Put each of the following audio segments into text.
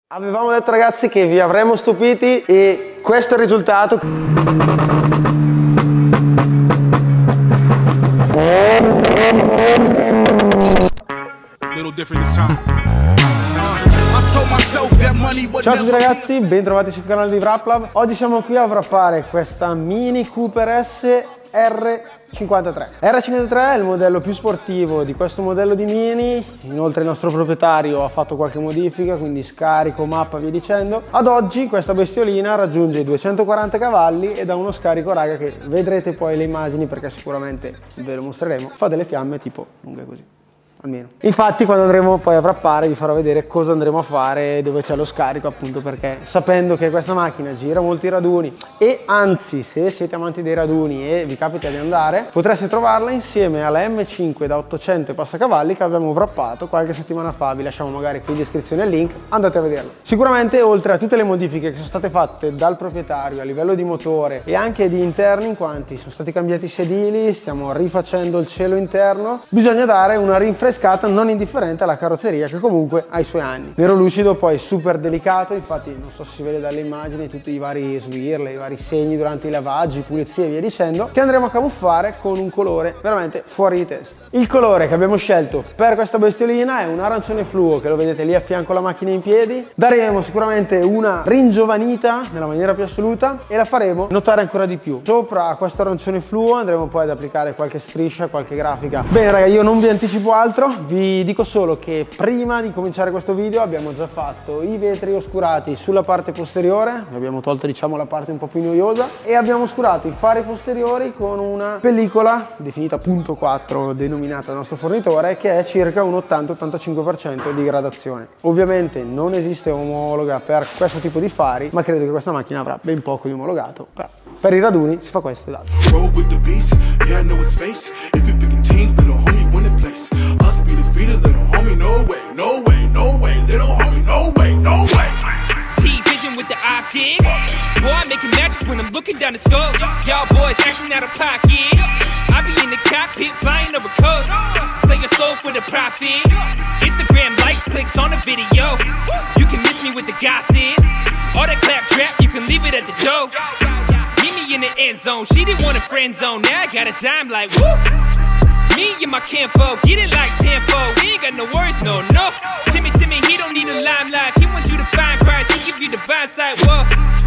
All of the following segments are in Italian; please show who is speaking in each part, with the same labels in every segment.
Speaker 1: Avevamo detto ragazzi che vi avremmo stupiti e questo è il risultato. Ciao a tutti ragazzi, bentrovati sul canale di Wraplab. Oggi siamo qui a wrappare questa Mini Cooper S R53. R53 è il modello più sportivo di questo modello di Mini. Inoltre il nostro proprietario ha fatto qualche modifica, quindi scarico, mappa, via dicendo. Ad oggi questa bestiolina raggiunge i 240 cavalli ed ha uno scarico, raga, che vedrete poi le immagini perché sicuramente ve lo mostreremo. Fa delle fiamme tipo lunghe così. Almeno. Infatti quando andremo poi a wrappare vi farò vedere cosa andremo a fare, dove c'è lo scarico, appunto perché sapendo che questa macchina gira molti raduni e anzi se siete amanti dei raduni e vi capita di andare potreste trovarla insieme alla M5 da 800 passacavalli che abbiamo wrappato qualche settimana fa. Vi lasciamo magari qui in descrizione il link, andate a vederlo. Sicuramente oltre a tutte le modifiche che sono state fatte dal proprietario a livello di motore e anche di interni, in quanti sono stati cambiati i sedili, stiamo rifacendo il cielo interno, bisogna dare una rinfrescata non indifferente alla carrozzeria che comunque ha i suoi anni. Nero lucido poi super delicato, infatti non so se si vede dalle immagini tutti i vari swirl, i vari segni durante i lavaggi, pulizie e via dicendo, che andremo a camuffare con un colore veramente fuori di testa. Il colore che abbiamo scelto per questa bestiolina è un arancione fluo che lo vedete lì a fianco alla macchina in piedi. Daremo sicuramente una ringiovanita nella maniera più assoluta e la faremo notare ancora di più. Sopra questo arancione fluo andremo poi ad applicare qualche striscia, qualche grafica. Bene raga, io non vi anticipo altro. Vi dico solo che prima di cominciare questo video abbiamo già fatto i vetri oscurati sulla parte posteriore, abbiamo tolto diciamo la parte un po' più noiosa e abbiamo oscurato i fari posteriori con una pellicola definita punto 4 denominata dal nostro fornitore, che è circa un 80-85% di gradazione. Ovviamente non esiste omologa per questo tipo di fari, ma credo che questa macchina avrà ben poco di omologato, però per i raduni si fa questo e l'altro. Us be defeated, little homie, no way, no way, no way, little homie, no way, no way. T-Vision with the optics. Boy, I'm making magic when I'm looking down the scope. Y'all boys acting out of pocket. I be in the cockpit, flying over coast. Sell your soul for the profit. Instagram likes, clicks on the video. You can miss me with the gossip. All that clap trap, you can leave it at the door. Meet me in the end zone, she didn't want a friend zone. Now I got a dime like, woo. Me and my kinfolk, get it like tenfold. We ain't got no worries, no, no. Timmy, he don't need a limelight. He wants you to find Christ, he give you divine sight. Whoa,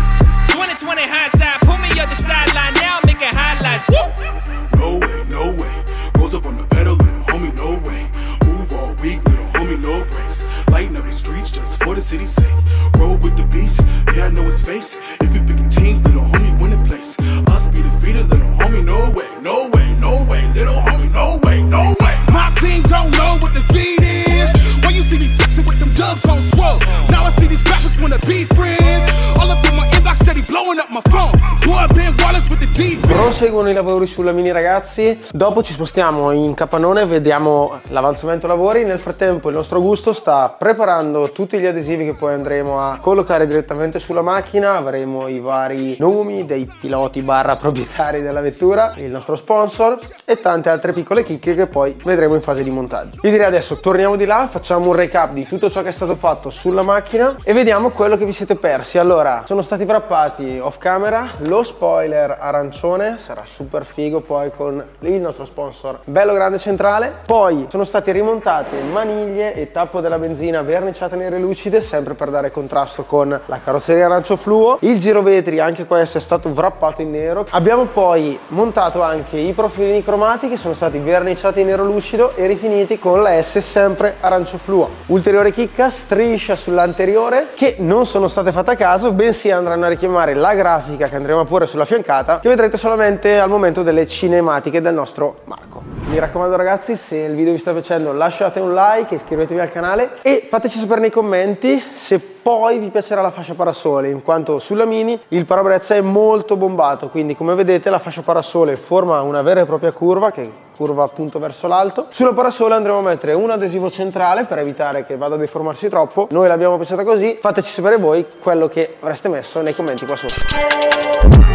Speaker 1: 2020 hindsight, pull me up the sideline. Now I'm making highlights. Woo. No way, no way. Rolls up on the pedal, little homie, no way. Move all week, little homie, no breaks. Lighten up the streets just for the city's sake. Roll with the beast, yeah I know his face. If you pick a team, little homie, win a place. Us be defeated, little homie, no way, no way, no way, little homie, no way, no way. My team don't know what the beat is. When you see me flexing with them dubs on swole. Now I see these rappers wanna be friends. All up in my inbox steady blowing up my phone. Boy, Ben Wallace with the deep. Proseguono i lavori sulla Mini ragazzi. Dopo ci spostiamo in capannone e vediamo l'avanzamento lavori. Nel frattempo il nostro Augusto sta preparando tutti gli adesivi che poi andremo a collocare direttamente sulla macchina. Avremo i vari nomi dei piloti barra proprietari della vettura, il nostro sponsor e tante altre piccole chicche che poi vedremo in fase di montaggio. Io direi adesso torniamo di là, facciamo un recap di tutto ciò che è stato fatto sulla macchina e vediamo quello che vi siete persi. Allora, sono stati wrappati off camera lo spoiler arancione, sarà super figo poi con il nostro sponsor bello grande centrale. Poi sono state rimontate maniglie e tappo della benzina verniciate nere lucide, sempre per dare contrasto con la carrozzeria arancio fluo. Il girovetri anche questo è stato wrappato in nero. Abbiamo poi montato anche i profilini cromati che sono stati verniciati in nero lucido e rifiniti con la S sempre arancio fluo. Ulteriore chicca, striscia sull'anteriore che non sono state fatte a caso, bensì andranno a richiamare la grafica che andremo a porre sulla fiancata, che vedrete solamente al momento delle cinematiche del nostro Marco. Mi raccomando ragazzi, se il video vi sta piacendo lasciate un like, iscrivetevi al canale e fateci sapere nei commenti se poi vi piacerà la fascia parasole, in quanto sulla Mini il parabrezza è molto bombato, quindi come vedete la fascia parasole forma una vera e propria curva che curva appunto verso l'alto. Sulla parasole andremo a mettere un adesivo centrale per evitare che vada a deformarsi troppo. Noi l'abbiamo pensata così, fateci sapere voi quello che avreste messo nei commenti qua sotto.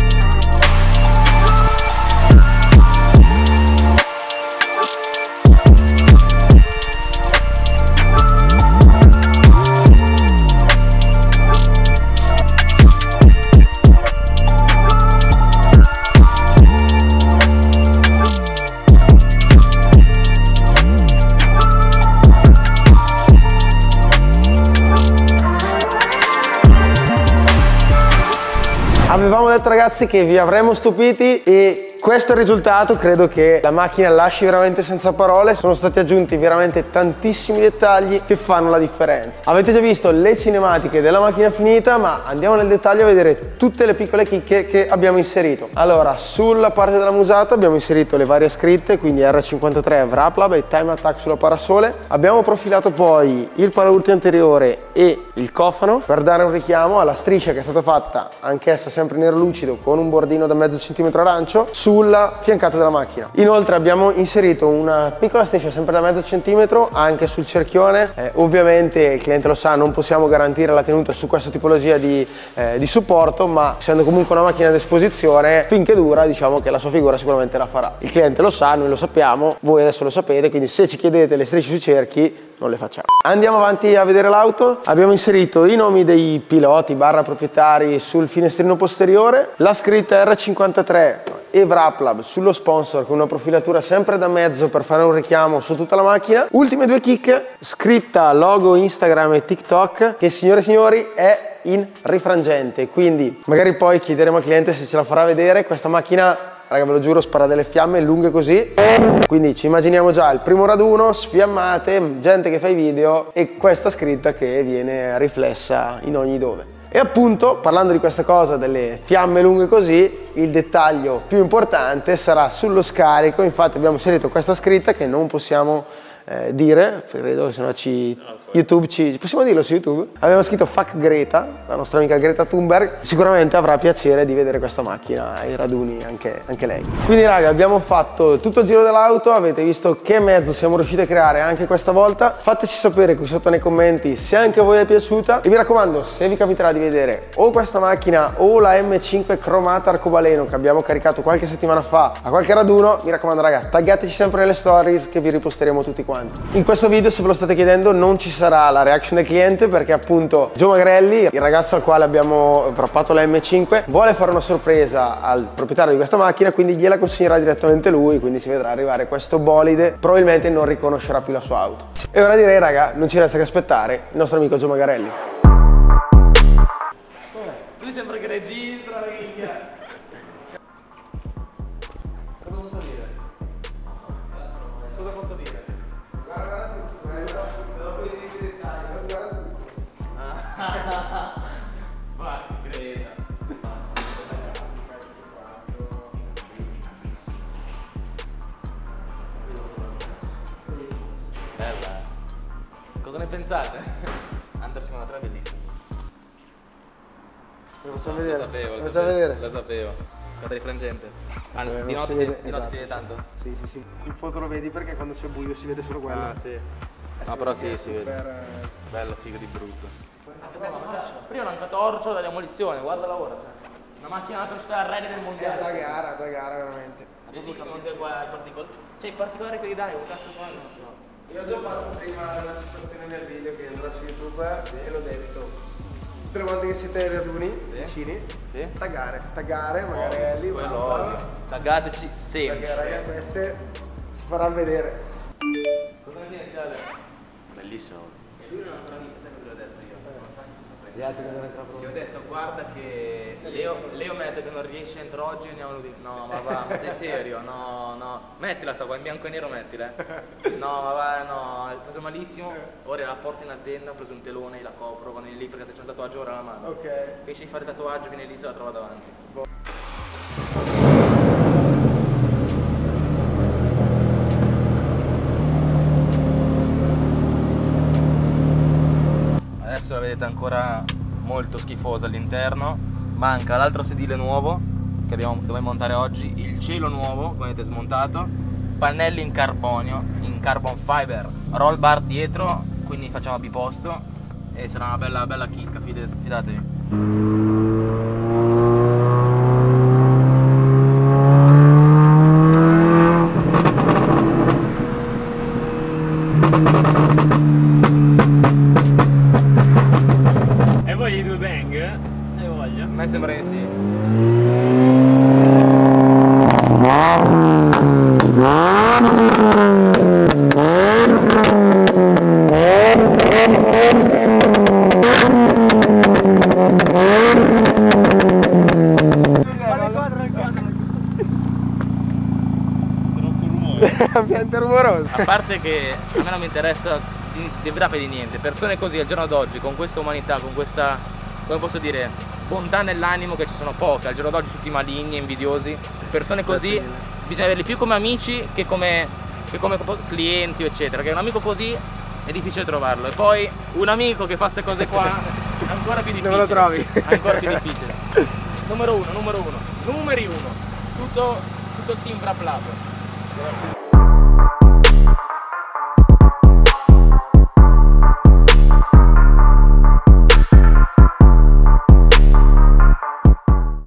Speaker 2: Avevamo detto ragazzi che vi avremmo stupiti e questo è il risultato. Credo che la macchina lasci veramente senza parole. Sono stati aggiunti veramente tantissimi dettagli che fanno la differenza. Avete già visto le cinematiche della macchina finita, ma andiamo nel dettaglio a vedere tutte le piccole chicche che abbiamo inserito. Allora, sulla parte della musata abbiamo inserito le varie scritte, quindi R53 Wraplab e Time Attack sulla parasole. Abbiamo profilato poi il paraurti anteriore e il cofano per dare un richiamo alla striscia che è stata fatta anch'essa sempre nero lucido con un bordino da mezzo centimetro arancio sulla fiancata della macchina. Inoltre abbiamo inserito una piccola striscia sempre da mezzo centimetro anche sul cerchione. Ovviamente il cliente lo sa, non possiamo garantire la tenuta su questa tipologia di supporto, ma essendo comunque una macchina ad esposizione, finché dura diciamo che la sua figura sicuramente la farà. Il cliente lo sa, noi lo sappiamo, voi adesso lo sapete, quindi se ci chiedete le strisce sui cerchi non le facciamo. Andiamo avanti a vedere l'auto. Abbiamo inserito i nomi dei piloti barra proprietari sul finestrino posteriore, la scritta R53 e Wraplab sullo sponsor con una profilatura sempre da mezzo per fare un richiamo su tutta la macchina. Ultime due chicche, scritta logo Instagram e TikTok che signore e signori è in rifrangente, quindi magari poi chiederemo al cliente se ce la farà vedere. Questa macchina, raga, ve lo giuro, spara delle fiamme lunghe così, quindi ci immaginiamo già il primo raduno, sfiammate, gente che fa i video e questa scritta che viene riflessa in ogni dove. E appunto, parlando di questa cosa delle fiamme lunghe così, il dettaglio più importante sarà sullo scarico. Infatti abbiamo inserito questa scritta che non possiamo dire, credo, se no YouTube possiamo dirlo su YouTube. Abbiamo scritto Fuck Greta, la nostra amica Greta Thunberg, sicuramente avrà piacere di vedere questa macchina ai raduni anche lei. Quindi raga, abbiamo fatto tutto il giro dell'auto, avete visto che mezzo siamo riusciti a creare anche questa volta. Fateci sapere qui sotto nei commenti se anche a voi è piaciuta e mi raccomando, se vi capiterà di vedere o questa macchina o la M5 cromata arcobaleno che abbiamo caricato qualche settimana fa a qualche raduno, mi raccomando raga, taggateci sempre nelle stories che vi riposteremo tutti quanti. In questo video, se ve lo state chiedendo, non ci sarà la reaction del cliente perché appunto Gio Magrelli, il ragazzo al quale abbiamo wrappato la M5, vuole fare una sorpresa al proprietario di questa macchina, quindi gliela consegnerà direttamente lui, quindi si vedrà arrivare questo bolide, probabilmente non riconoscerà più la sua auto. E ora direi raga, non ci resta che aspettare il nostro amico Gio Magrelli.
Speaker 1: Lui sembra che registra, minchia. Cosa posso dire? Cosa posso dire?
Speaker 2: Guarda tutto, dopo i dettagli, guarda tutto.
Speaker 1: Fuck Greta. Bella. Cosa ne pensate? Hunter 53 è bellissimo.
Speaker 2: Lo facciamo vedere.
Speaker 1: Lo sapevo, lo sapevo. Guarda rifrangente. Di notte si vede
Speaker 2: esatto,
Speaker 1: tanto?
Speaker 2: Sì, sì, sì. In foto lo vedi perché quando c'è buio si vede solo quello.
Speaker 1: Ah, sì. No, però sì, si vede. Bello, figo di brutto. Prima non catorcio da demolizione, guarda ora. Cioè. Una macchina atrocità arredi del mondiale.
Speaker 2: Da gara, veramente.
Speaker 1: Bellissimo anche qua i particolari. Cioè i particolari che gli dai, un cazzo fanno? No.
Speaker 2: Io ho già fatto prima la situazione nel video che andrà su YouTube e l'ho detto. Tutte le volte che siete ai raduni vicini, taggare magari lì,
Speaker 1: taggateci sempre.
Speaker 2: Perché raga queste si faranno vedere.
Speaker 1: Cosa ne pensi Ale?
Speaker 3: Bellissimo.
Speaker 1: E lui non l'ha ancora vista, sai cosa l'ho detto io? Non sa che si fa
Speaker 2: Gli altri non ancora
Speaker 1: Gli ho detto guarda che Leo mette che non riesce entro oggi, andiamo a no ma va, ma sei serio? No, mettila sta qua in bianco e nero, mettila. No ma va, no, hai preso malissimo, ora la porto in azienda, ho preso un telone, la copro, quando vieni lì perché c'è un tatuaggio ora alla mano.
Speaker 2: Ok.
Speaker 1: Finisce di fare il tatuaggio, viene lì, se la trova davanti. Adesso la vedete ancora molto schifosa all'interno, manca l'altro sedile nuovo che dobbiamo montare oggi, il cielo nuovo come avete smontato, pannelli in carbonio, in carbon fiber, roll bar dietro, quindi facciamo a biposto e sarà una bella chicca, fidatevi.
Speaker 3: E voglio i due bang? E voglio.
Speaker 1: A me sembra che sì.
Speaker 2: Ambiente rumoroso.
Speaker 4: A parte che a me non mi interessa di brape di niente, persone così al giorno d'oggi, con questa umanità, con questa, come posso dire, bontà nell'animo, che ci sono poche, al giorno d'oggi tutti maligni, invidiosi, persone così bisogna averli più come amici che come clienti eccetera, che un amico così è difficile trovarlo, e poi un amico che fa queste cose qua ancora più difficile.
Speaker 2: Dove lo trovi?
Speaker 4: Ancora più difficile. Numeri uno, tutto il team Braplato.